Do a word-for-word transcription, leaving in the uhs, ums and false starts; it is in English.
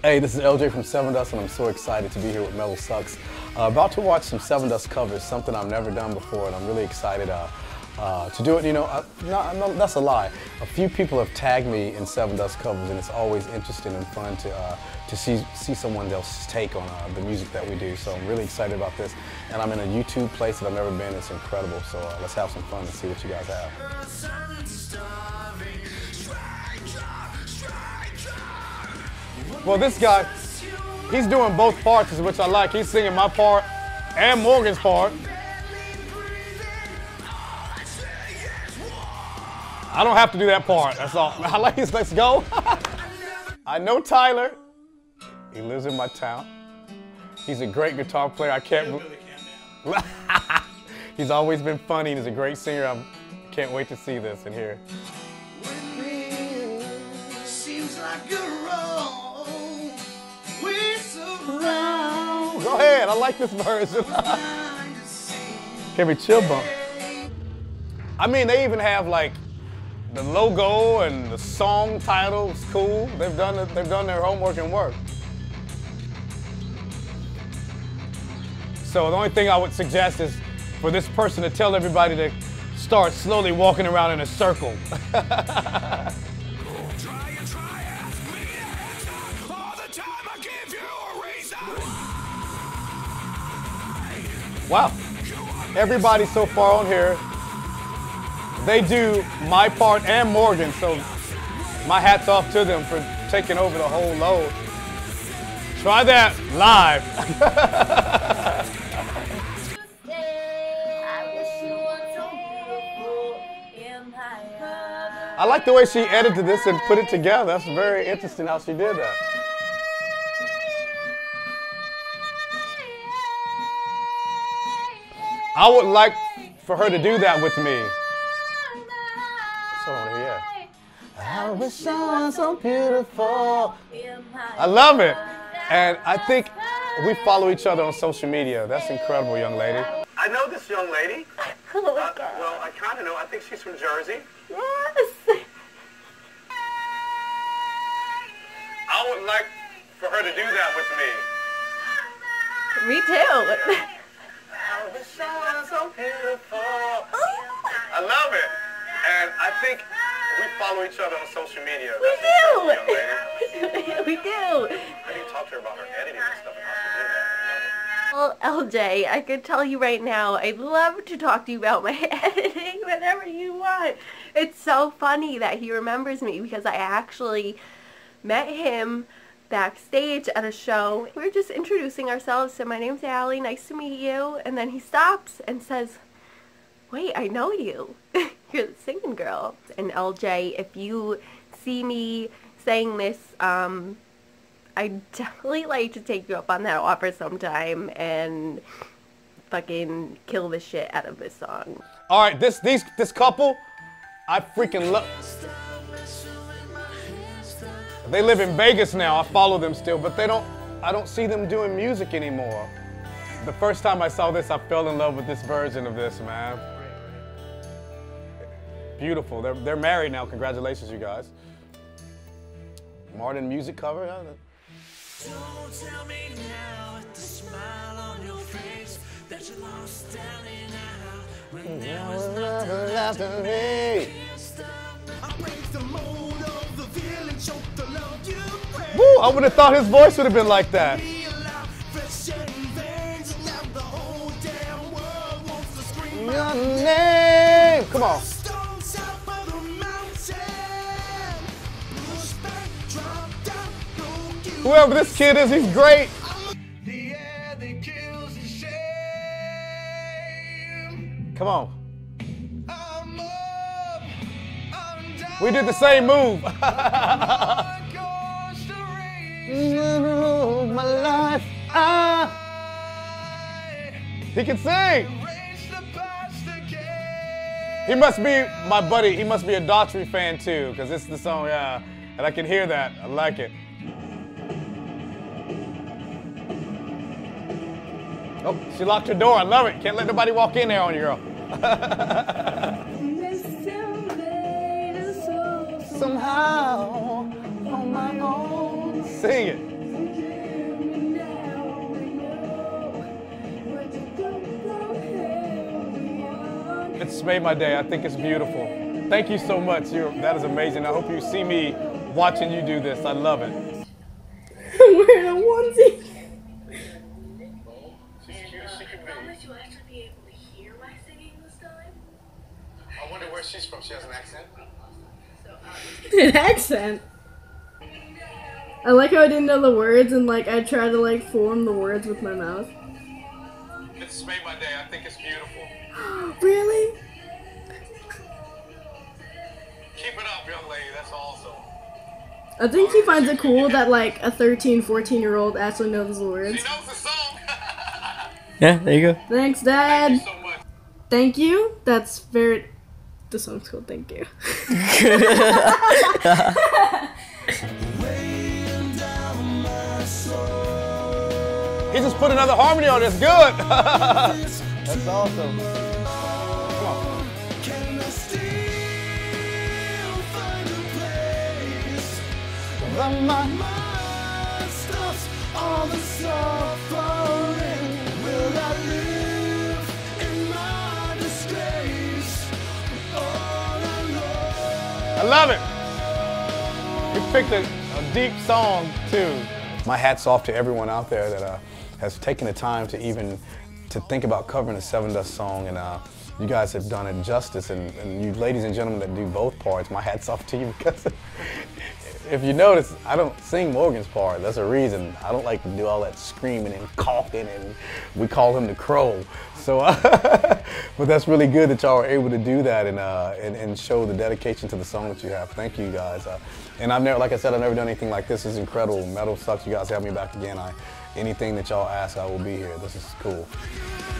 Hey, this is L J from Sevendust, and I'm so excited to be here with Mellow Sucks. Uh, about to watch some Sevendust covers, something I've never done before, and I'm really excited uh, uh, to do it. You know, uh, no, no, that's a lie. A few people have tagged me in Sevendust covers, and it's always interesting and fun to uh, to see see someone else's take on uh, the music that we do. So I'm really excited about this, and I'm in a YouTube place that I've never been. It's incredible. So uh, let's have some fun and see what you guys have. Well, this guy, he's doing both parts, which I like. He's singing my part and Morgan's part. I don't have to do that part, that's all. I like his Let's Go. I know Tyler. He lives in my town. He's a great guitar player. I can't. He's always been funny and he's a great singer. I can't wait to see this and hear. Seems like a Go ahead, I like this version. Give me chill bump. I mean, they even have like the logo and the song title. It's cool. They've done it, they've done their homework and work. So the only thing I would suggest is for this person to tell everybody to start slowly walking around in a circle. Wow, everybody so far on here, they do my part and Morgan, so my hat's off to them for taking over the whole load. Try that live. I like the way she edited this and put it together. That's very interesting how she did that. I would like for her to do that with me. So yeah. I wish I was so beautiful. I love it. And I think we follow each other on social media. That's incredible, young lady. I know this young lady. Uh, well, I kind of know. I think she's from Jersey. Yes. I would like for her to do that with me. Me too. I wish I was so beautiful. I love it. And I think we follow each other on social media. We That's do. We do. I need to talk to her about her editing and stuff and how she did that. Well, L J, I could tell you right now, I'd love to talk to you about my editing whenever you want. It's so funny that he remembers me because I actually met him backstage at a show. We were just introducing ourselves, so my name's Allie, nice to meet you, and then he stops and says, wait, I know you. You're the singing girl. And L J, if you see me saying this, um, I'd definitely like to take you up on that offer sometime and fucking kill the shit out of this song. All right, this, these, this couple, I freaking love. They live in Vegas now. I follow them still, but they don't, I don't see them doing music anymore. The first time I saw this, I fell in love with this version of this, man. Beautiful. They're, they're married now. Congratulations, you guys. Martin music cover. Huh? Don't tell me now with the smile on your face that you lost standing out when there was nothing left of me. Woo! I would have thought his voice would have been like that. Your name! Come on. Whoever this kid is, he's great. Come on. We did the same move. My life, ah. He can sing. He must be my buddy. He must be a Daughtry fan too, because it's the song, yeah. And I can hear that. I like it. Oh, she locked her door. I love it. Can't let nobody walk in there on you, girl. Somehow, on my own. Sing it. It's made my day. I think it's beautiful. Thank you so much. You're, that is amazing. I hope you see me watching you do this. I love it. I'm wearing a onesie. I wonder where she's from. She has an accent. An accent? I like how I didn't know the words and like I tried to like form the words with my mouth. It's made my day. I think it's beautiful. Really? Keep it up, young lady. That's awesome. I think he finds it cool that like a thirteen, fourteen year old actually knows the words. She knows the song. Yeah, there you go. Thanks, Dad. Thank you so much. Thank you. That's very. The song's called Thank You. He just put another harmony on. It's good. That's awesome. Come on. The mind stops all the suffering. Will I live in my disgrace? I love it. You picked a, a deep song too. My hat's off to everyone out there that uh, has taken the time to even to think about covering a Sevendust song, and uh, you guys have done it justice. And, and you ladies and gentlemen that do both parts, my hat's off to you, because if you notice, I don't sing Morgan's part. That's a reason. I don't like to do all that screaming and caulking, and we call him the Crow. So, uh, but that's really good that y'all are able to do that and, uh, and and show the dedication to the song that you have. Thank you guys. Uh, and I've never, like I said, I've never done anything like this. This is incredible. Metal Sucks. You guys have me back again. I, anything that y'all ask, I will be here. This is cool.